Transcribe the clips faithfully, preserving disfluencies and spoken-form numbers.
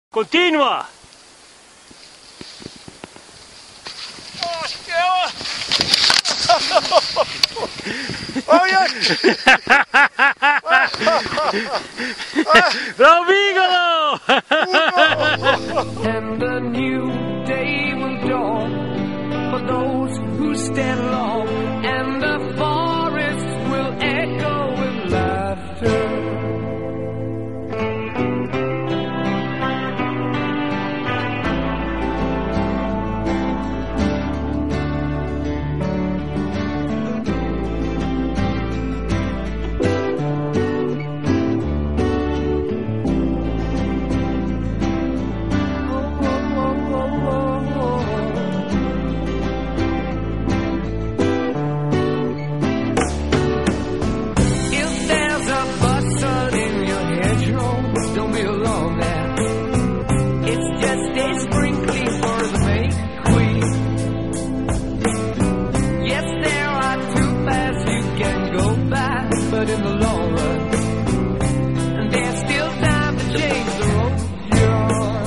Continua! Bravo Vigolo! And a new day will dawn for those who stand long, and the forest will echo with laughter. But in the long run, and there's still time to change the road you're on.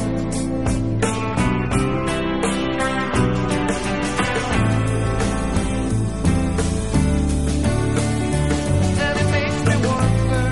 And it makes me wonder,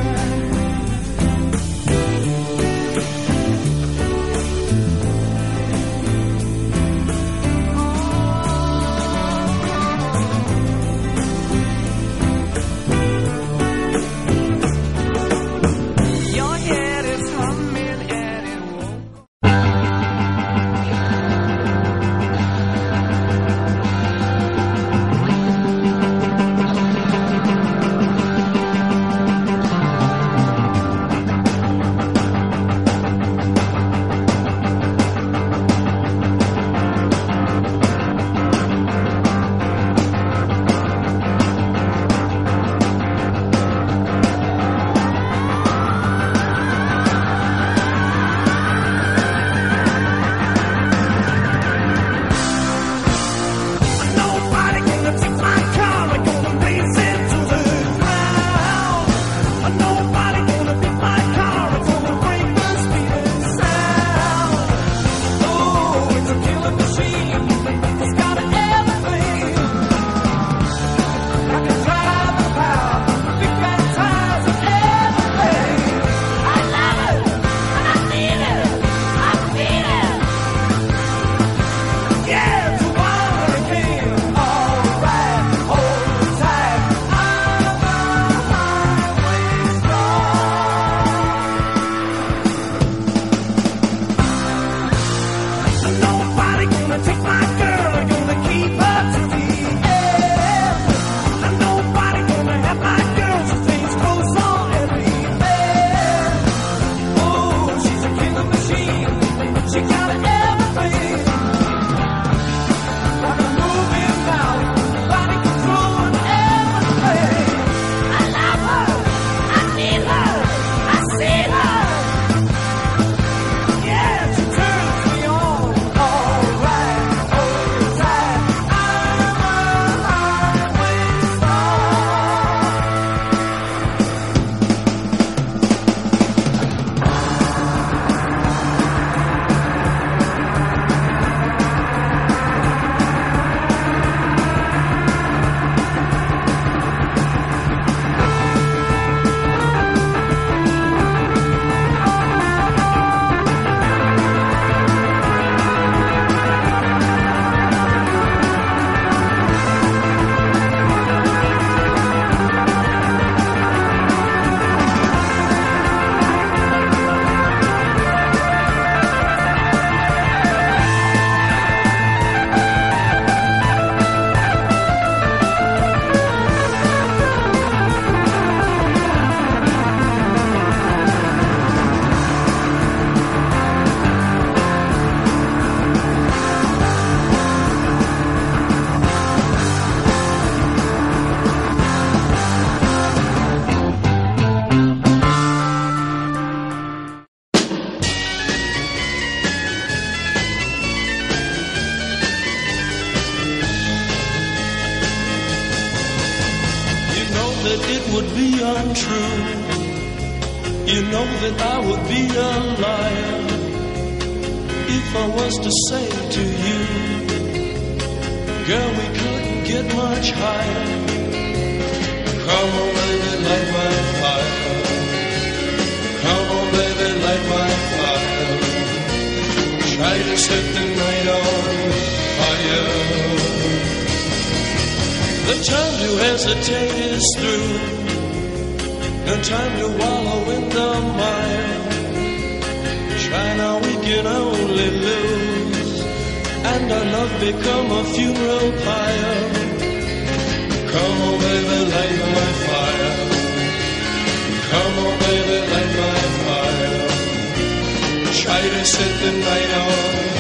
that it would be untrue. You know that I would be a liar if I was to say to you, girl, we couldn't get much higher. Come on, baby, light my fire. Come on, baby, light my fire. Try to set the night on fire. The time to hesitate is through. No time to wallow in the mire. Try now, we can only lose, and our love become a funeral pyre. Come on, baby, light my fire. Come on, baby, light my fire. Try to set the night on